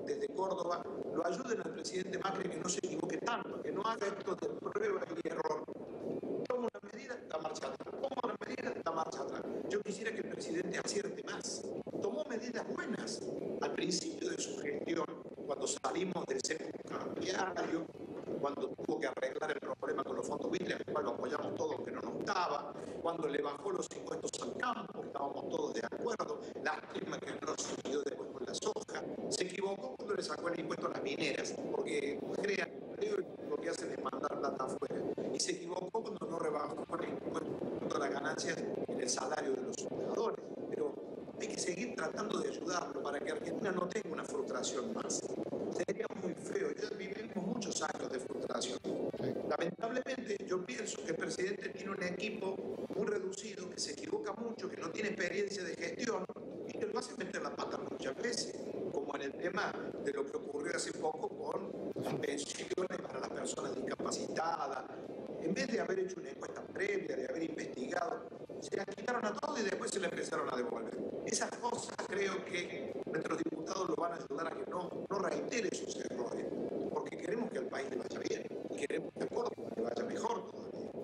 desde Córdoba, lo ayuden al presidente Macri que no se equivoque tanto, que no haga esto de prueba y error. Toma una medida, da marcha atrás. Toma una medida, da marcha atrás. Yo quisiera que el presidente acierte más. Tomó medidas buenas al principio de su gestión, cuando salimos del cepo cambiario, cuando tuvo que arreglar el problema con los fondos buitres, al cual lo apoyamos todos, que no nos gustaba, cuando le bajó los impuestos al campo, estábamos todos de acuerdo, lástima que no siguió después con la soja. Se equivocó cuando le sacó el impuesto a las mineras, porque crean, creo que lo que hacen es mandar plata afuera. Y se equivocó cuando no rebajó el impuesto a las ganancias en el salario de los trabajadores. Pero hay que seguir tratando de ayudarlo para que Argentina no tenga una frustración más. Sería muy feo. Ya vivimos muchos años de frustración. Lamentablemente, yo pienso que el presidente tiene un equipo muy reducido, que se equivoca mucho, que no tiene experiencia de gestión y que lo hace meter la pata muchas veces, como en el tema de lo que ocurrió hace poco con las pensiones para las personas discapacitadas. En vez de haber hecho una encuesta previa, de haber investigado, se las quitaron a todos y después se las empezaron a devolver. Esas cosas creo que nuestros diputados lo van a ayudar a que no, no reitere sus errores, porque queremos que al país le vaya bien y queremos que a Córdoba le vaya mejor todavía.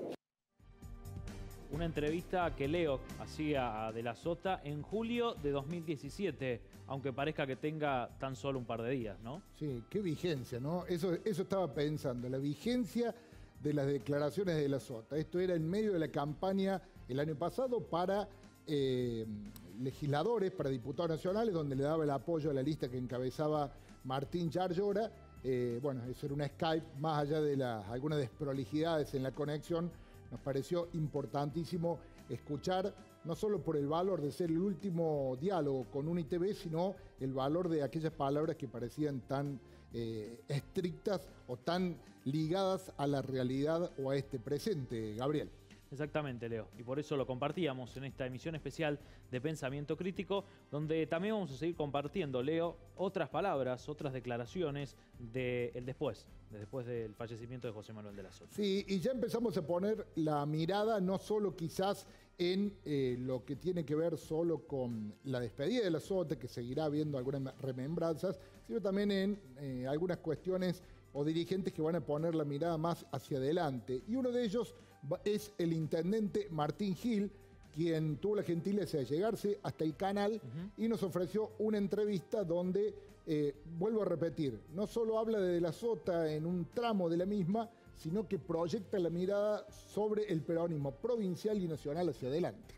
Una entrevista que Leo hacía a De la Sota en julio de dos mil diecisiete, aunque parezca que tenga tan solo un par de días, ¿no? Sí, qué vigencia, ¿no? Eso, eso estaba pensando, la vigencia de las declaraciones de De la Sota. Esto era en medio de la campaña el año pasado para eh, legisladores, para diputados nacionales, donde le daba el apoyo a la lista que encabezaba Martín Yarlora. Eh, bueno, eso era una Skype, más allá de las, algunas desprolijidades en la conexión, nos pareció importantísimo escuchar, no solo por el valor de ser el último diálogo con U N I T V, sino el valor de aquellas palabras que parecían tan eh, estrictas o tan ligadas a la realidad o a este presente, Gabriel. Exactamente, Leo. Y por eso lo compartíamos en esta emisión especial de Pensamiento Crítico, donde también vamos a seguir compartiendo, Leo, otras palabras, otras declaraciones del después, de después del fallecimiento de José Manuel de la Sota. Sí, y ya empezamos a poner la mirada no solo quizás en eh, lo que tiene que ver solo con la despedida de la Sota, que seguirá habiendo algunas remembranzas, sino también en eh, algunas cuestiones o dirigentes que van a poner la mirada más hacia adelante. Y uno de ellos es el intendente Martín Gil, quien tuvo la gentileza de llegarse hasta el canal uh-huh. y nos ofreció una entrevista donde, eh, vuelvo a repetir, no solo habla de De la Sota en un tramo de la misma, sino que proyecta la mirada sobre el peronismo provincial y nacional hacia adelante.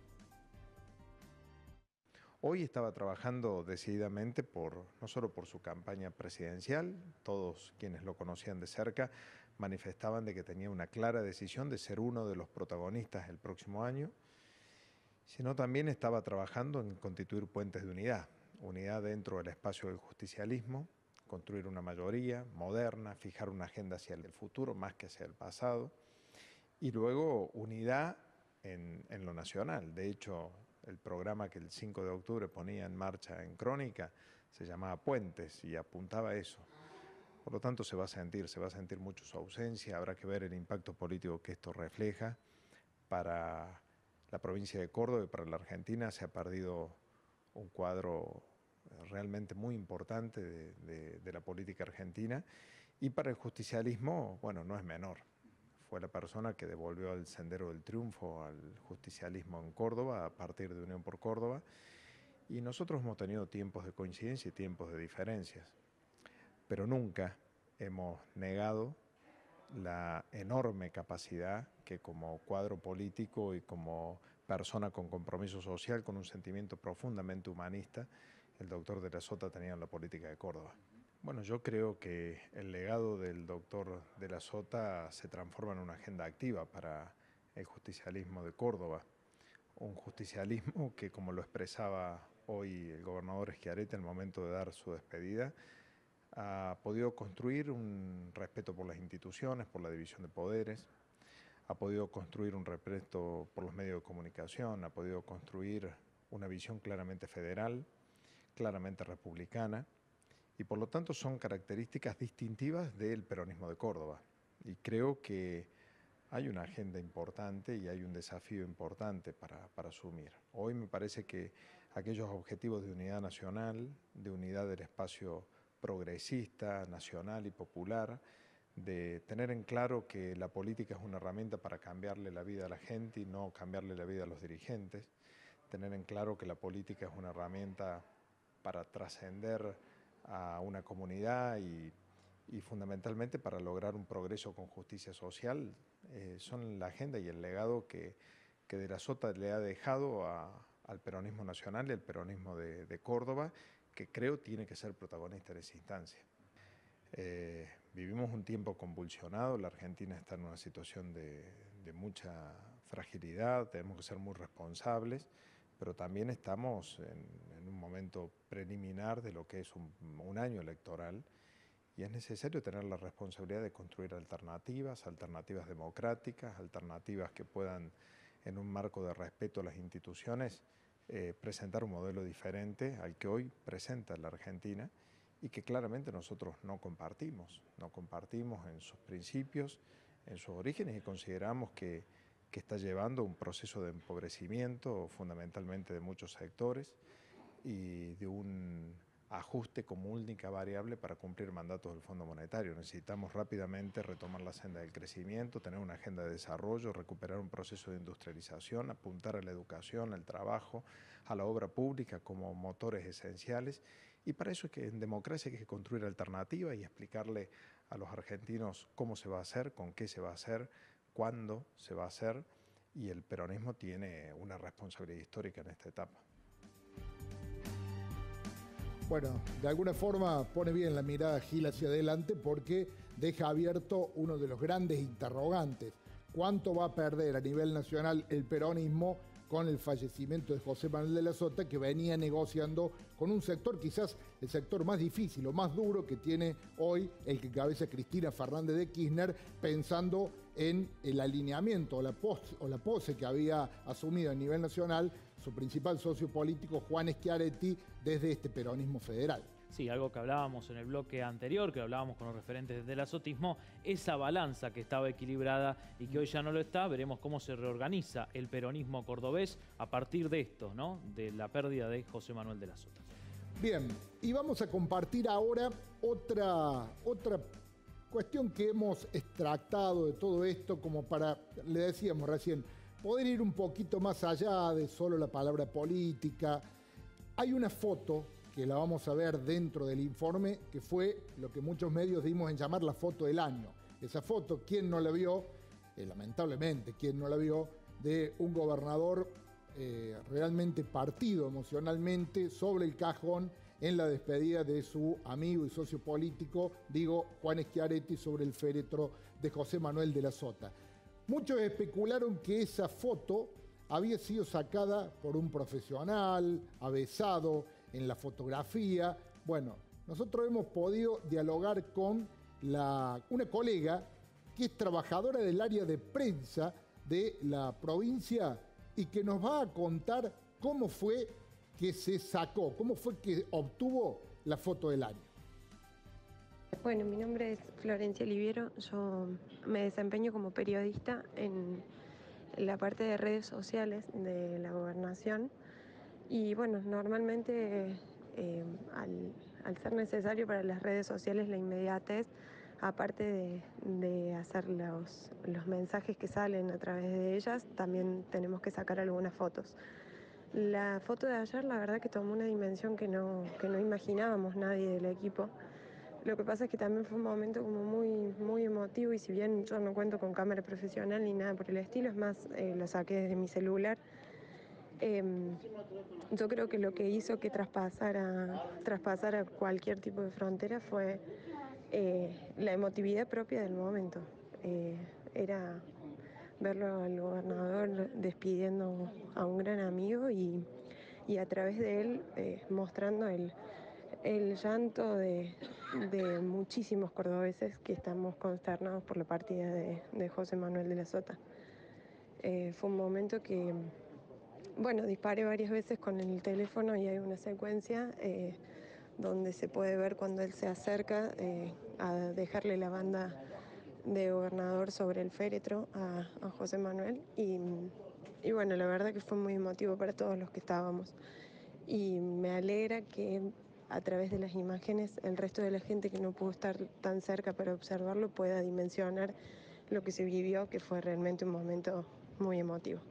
Hoy estaba trabajando decididamente por, no solo por su campaña presidencial, todos quienes lo conocían de cerca manifestaban de que tenía una clara decisión de ser uno de los protagonistas el próximo año, sino también estaba trabajando en constituir puentes de unidad, unidad dentro del espacio del justicialismo, construir una mayoría moderna, fijar una agenda hacia el futuro más que hacia el pasado, y luego unidad en, en lo nacional. De hecho, el programa que el cinco de octubre ponía en marcha en Crónica se llamaba Puentes y apuntaba a eso. Por lo tanto, se va a sentir, se va a sentir mucho su ausencia, habrá que ver el impacto político que esto refleja. Para la provincia de Córdoba y para la Argentina se ha perdido un cuadro realmente muy importante de, de, de la política argentina, y para el justicialismo, bueno, no es menor. Fue la persona que devolvió el sendero del triunfo al justicialismo en Córdoba a partir de Unión por Córdoba, y nosotros hemos tenido tiempos de coincidencia y tiempos de diferencias, pero nunca hemos negado la enorme capacidad que como cuadro político y como persona con compromiso social, con un sentimiento profundamente humanista, el doctor De la Sota tenía en la política de Córdoba. Bueno, yo creo que el legado del doctor De la Sota se transforma en una agenda activa para el justicialismo de Córdoba. Un justicialismo que, como lo expresaba hoy el gobernador Schiaretti al momento de dar su despedida, ha podido construir un respeto por las instituciones, por la división de poderes, ha podido construir un respeto por los medios de comunicación, ha podido construir una visión claramente federal, claramente republicana, y por lo tanto son características distintivas del peronismo de Córdoba. Y creo que hay una agenda importante y hay un desafío importante para, para asumir. Hoy me parece que aquellos objetivos de unidad nacional, de unidad del espacio progresista, nacional y popular, de tener en claro que la política es una herramienta para cambiarle la vida a la gente y no cambiarle la vida a los dirigentes, tener en claro que la política es una herramienta para trascender a una comunidad y, y fundamentalmente para lograr un progreso con justicia social, eh, son la agenda y el legado que, que De la Sota le ha dejado a, al peronismo nacional y al peronismo de, de Córdoba, que creo tiene que ser protagonista en esa instancia. Eh, vivimos un tiempo convulsionado, la Argentina está en una situación de, de mucha fragilidad, tenemos que ser muy responsables, pero también estamos en, en un momento preliminar de lo que es un, un año electoral y es necesario tener la responsabilidad de construir alternativas, alternativas democráticas, alternativas que puedan, en un marco de respeto a las instituciones, eh, presentar un modelo diferente al que hoy presenta la Argentina y que claramente nosotros no compartimos, no compartimos en sus principios, en sus orígenes y consideramos que, que está llevando un proceso de empobrecimiento fundamentalmente de muchos sectores y de un ajuste como única variable para cumplir mandatos del Fondo Monetario. Necesitamos rápidamente retomar la senda del crecimiento, tener una agenda de desarrollo, recuperar un proceso de industrialización, apuntar a la educación, al trabajo, a la obra pública como motores esenciales. Y para eso es que en democracia hay que construir alternativas y explicarle a los argentinos cómo se va a hacer, con qué se va a hacer, cuándo se va a hacer, y el peronismo tiene una responsabilidad histórica en esta etapa. Bueno, de alguna forma pone bien la mirada Gil hacia adelante porque deja abierto uno de los grandes interrogantes. ¿Cuánto va a perder a nivel nacional el peronismo con el fallecimiento de José Manuel de la Sota, que venía negociando con un sector, quizás el sector más difícil o más duro que tiene hoy el que encabeza Cristina Fernández de Kirchner, pensando en el alineamiento o la, pos, o la pose que había asumido a nivel nacional su principal socio político, Juan Schiaretti, desde este peronismo federal? Sí, algo que hablábamos en el bloque anterior, que hablábamos con los referentes del azotismo, esa balanza que estaba equilibrada y que hoy ya no lo está. Veremos cómo se reorganiza el peronismo cordobés a partir de esto, ¿no? De la pérdida de José Manuel de la Sota. Bien, y vamos a compartir ahora otra, otra cuestión que hemos extractado de todo esto, como para, le decíamos recién, poder ir un poquito más allá de solo la palabra política. Hay una foto que la vamos a ver dentro del informe, que fue lo que muchos medios dimos en llamar la foto del año. Esa foto, ¿quién no la vio? Eh, lamentablemente, ¿quién no la vio? De un gobernador eh, realmente partido emocionalmente sobre el cajón en la despedida de su amigo y socio político, digo, Juan Schiaretti, sobre el féretro de José Manuel de la Sota. Muchos especularon que esa foto había sido sacada por un profesional, avesado en la fotografía. Bueno, nosotros hemos podido dialogar con la, una colega que es trabajadora del área de prensa de la provincia y que nos va a contar cómo fue que se sacó, cómo fue que obtuvo la foto del año. Bueno, mi nombre es Florencia Liviero, yo me desempeño como periodista en la parte de redes sociales de la gobernación. Y bueno, normalmente eh, al, al ser necesario para las redes sociales la inmediatez, aparte de, de hacer los, los mensajes que salen a través de ellas, también tenemos que sacar algunas fotos. La foto de ayer, la verdad que tomó una dimensión que no, que no imaginábamos nadie del equipo. Lo que pasa es que también fue un momento como muy, muy emotivo y si bien yo no cuento con cámara profesional ni nada por el estilo, es más, eh, lo saqué desde mi celular. Eh, yo creo que lo que hizo que traspasara, traspasara cualquier tipo de frontera fue eh, la emotividad propia del momento. Eh, era verlo al gobernador despidiendo a un gran amigo y, y a través de él eh, mostrando el, el llanto de, de muchísimos cordobeses que estamos consternados por la partida de, de José Manuel de la Sota. Eh, fue un momento que... Bueno, disparé varias veces con el teléfono y hay una secuencia eh, donde se puede ver cuando él se acerca eh, a dejarle la banda de gobernador sobre el féretro a, a José Manuel y, y bueno, la verdad que fue muy emotivo para todos los que estábamos y me alegra que a través de las imágenes el resto de la gente que no pudo estar tan cerca para observarlo pueda dimensionar lo que se vivió, que fue realmente un momento muy emotivo.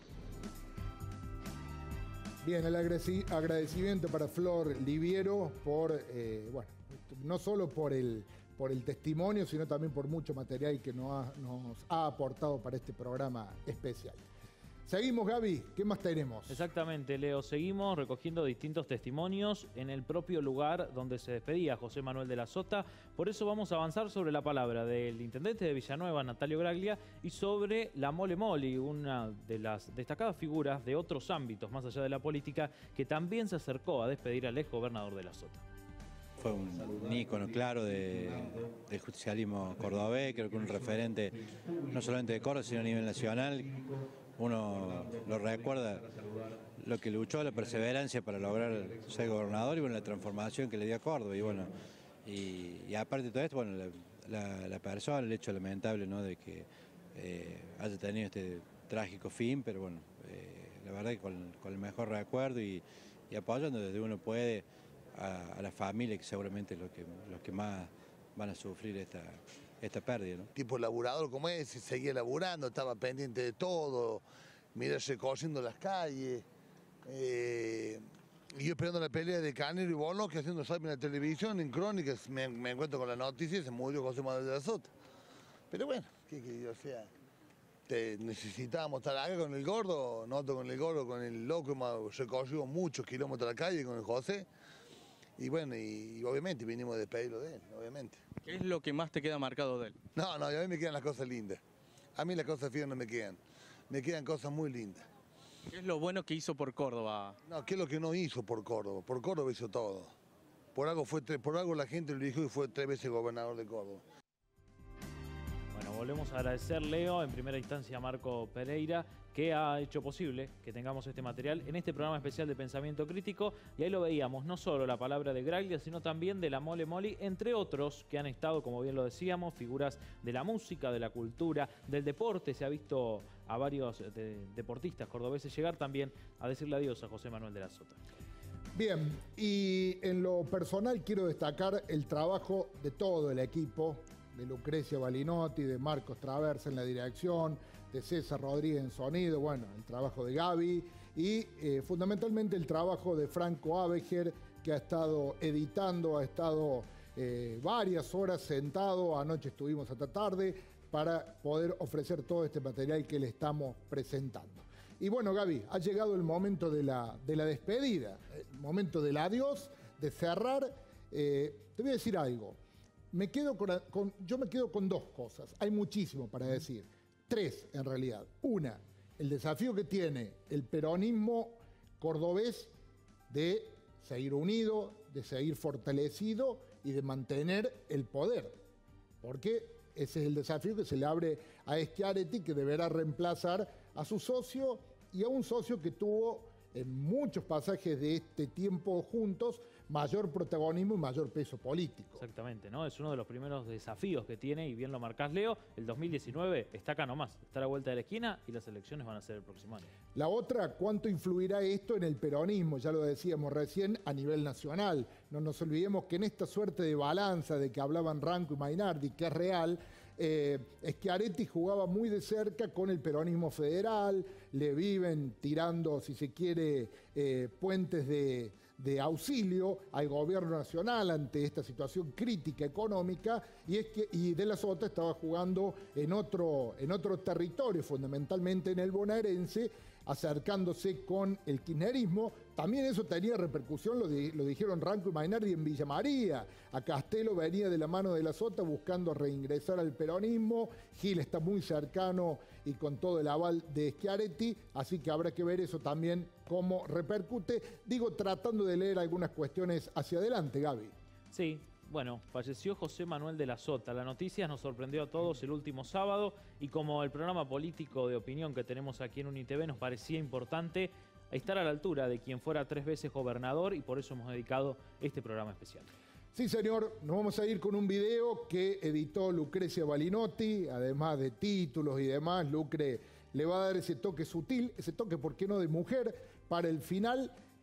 Bien, el agradecimiento para Flor Liviero por, eh, bueno, no solo por el, por el testimonio, sino también por mucho material que nos ha, nos ha aportado para este programa especial. Seguimos, Gaby, ¿qué más tenemos? Exactamente, Leo, seguimos recogiendo distintos testimonios en el propio lugar donde se despedía José Manuel de la Sota. Por eso vamos a avanzar sobre la palabra del intendente de Villanueva, Natalio Graglia, y sobre la Mole Moli, una de las destacadas figuras de otros ámbitos más allá de la política, que también se acercó a despedir al ex gobernador de la Sota. Fue un ícono claro de, del justicialismo cordobés, creo que un referente no solamente de Córdoba, sino a nivel nacional. Uno lo recuerda, lo que luchó, la perseverancia para lograr ser gobernador y bueno, la transformación que le dio a Córdoba. Y bueno, y, y aparte de todo esto, bueno, la, la, la persona, el hecho lamentable, ¿no?, de que eh, haya tenido este trágico fin, pero bueno, eh, la verdad que con, con el mejor recuerdo y, y apoyando desde uno puede a, a la familia, que seguramente es lo que, los que más van a sufrir esta, esta pérdida, ¿no? Tipo laburador como ese, seguía laburando, estaba pendiente de todo, mira recorriendo las calles. Eh, y yo esperando la pelea de Canero y Bolo, que haciendo sabe en la televisión, en crónicas, me, me encuentro con la noticia y se murió José Manuel de la Sota. Pero bueno, que, que o sea, te, necesitábamos estar acá con el gordo, nosotros con el gordo, con el loco, hemos recorrido muchos kilómetros a la calle con el José. Y bueno, y, y obviamente vinimos a despedirlo de él, obviamente. ¿Qué es lo que más te queda marcado de él? No, no, a mí me quedan las cosas lindas. A mí las cosas feas no me quedan. Me quedan cosas muy lindas. ¿Qué es lo bueno que hizo por Córdoba? No, ¿qué es lo que no hizo por Córdoba? Por Córdoba hizo todo. Por algo, fue, por algo la gente lo dijo y fue tres veces gobernador de Córdoba. Bueno, volvemos a agradecer, Leo, en primera instancia a Marco Pereira, que ha hecho posible que tengamos este material en este programa especial de Pensamiento Crítico. Y ahí lo veíamos, no solo la palabra de Graglia, sino también de la Mole Moli, entre otros que han estado, como bien lo decíamos, figuras de la música, de la cultura, del deporte. Se ha visto a varios de, deportistas cordobeses llegar también a decirle adiós a José Manuel de la Sota. Bien, y en lo personal quiero destacar el trabajo de todo el equipo, de Lucrecia Balinotti, de Marcos Traversa en la dirección, de César Rodríguez en sonido, bueno, el trabajo de Gaby y eh, fundamentalmente el trabajo de Franco Abeger, que ha estado editando, ha estado eh, varias horas sentado, anoche estuvimos hasta tarde, para poder ofrecer todo este material que le estamos presentando. Y bueno, Gaby, ha llegado el momento de la, de la despedida, el momento del adiós, de cerrar. Eh, te voy a decir algo, me quedo con, con, yo me quedo con dos cosas, hay muchísimo para decir. Tres, en realidad. Una, el desafío que tiene el peronismo cordobés de seguir unido, de seguir fortalecido y de mantener el poder. Porque ese es el desafío que se le abre a Schiaretti, que deberá reemplazar a su socio y a un socio que tuvo en muchos pasajes de este tiempo juntos mayor protagonismo y mayor peso político. Exactamente, ¿no? Es uno de los primeros desafíos que tiene, y bien lo marcás, Leo, el dos mil diecinueve está acá nomás, está a la vuelta de la esquina y las elecciones van a ser el próximo año. La otra, ¿cuánto influirá esto en el peronismo? Ya lo decíamos recién, a nivel nacional. No nos olvidemos que en esta suerte de balanza de que hablaban Ranco y Mainardi, que es real, Eh, Schiaretti jugaba muy de cerca con el peronismo federal, le viven tirando, si se quiere, eh, puentes de, de auxilio al gobierno nacional ante esta situación crítica económica, y es que y De la Sota estaba jugando en otro, en otro territorio, fundamentalmente en el bonaerense, acercándose con el kirchnerismo. También eso tenía repercusión, lo, di, lo dijeron Ranco y Mainardi en Villa María. A Castelo venía de la mano de la Sota buscando reingresar al peronismo. Gil está muy cercano y con todo el aval de Schiaretti, así que habrá que ver eso también cómo repercute. Digo, tratando de leer algunas cuestiones hacia adelante, Gaby. Sí. Bueno, falleció José Manuel de la Sota. La noticia nos sorprendió a todos el último sábado y como el programa político de opinión que tenemos aquí en UniTV nos parecía importante estar a la altura de quien fuera tres veces gobernador y por eso hemos dedicado este programa especial. Sí, señor, nos vamos a ir con un video que editó Lucrecia Balinotti, además de títulos y demás. Lucre le va a dar ese toque sutil, ese toque, ¿por qué no?, de mujer para el final.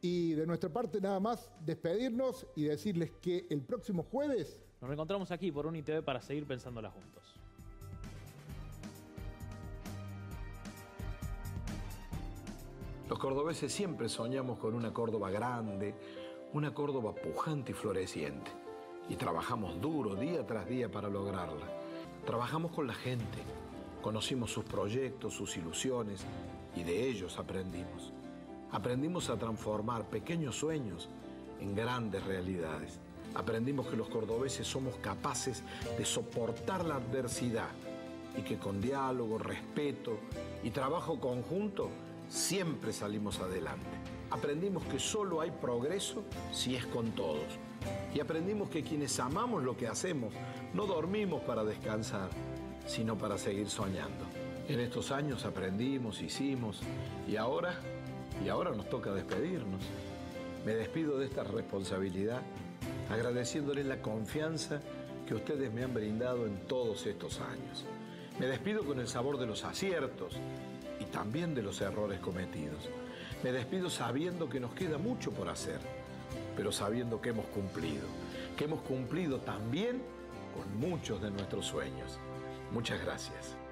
Y de nuestra parte nada más despedirnos y decirles que el próximo jueves nos reencontramos aquí por UniTV para seguir pensándola juntos. Los cordobeses siempre soñamos con una Córdoba grande, una Córdoba pujante y floreciente. Y trabajamos duro día tras día para lograrla. Trabajamos con la gente, conocimos sus proyectos, sus ilusiones, y de ellos aprendimos. Aprendimos a transformar pequeños sueños en grandes realidades. Aprendimos que los cordobeses somos capaces de soportar la adversidad y que con diálogo, respeto y trabajo conjunto siempre salimos adelante. Aprendimos que solo hay progreso si es con todos. Y aprendimos que quienes amamos lo que hacemos no dormimos para descansar, sino para seguir soñando. En estos años aprendimos, hicimos y ahora, y ahora nos toca despedirnos. Me despido de esta responsabilidad agradeciéndoles la confianza que ustedes me han brindado en todos estos años. Me despido con el sabor de los aciertos y también de los errores cometidos. Me despido sabiendo que nos queda mucho por hacer, pero sabiendo que hemos cumplido, que hemos cumplido también con muchos de nuestros sueños. Muchas gracias.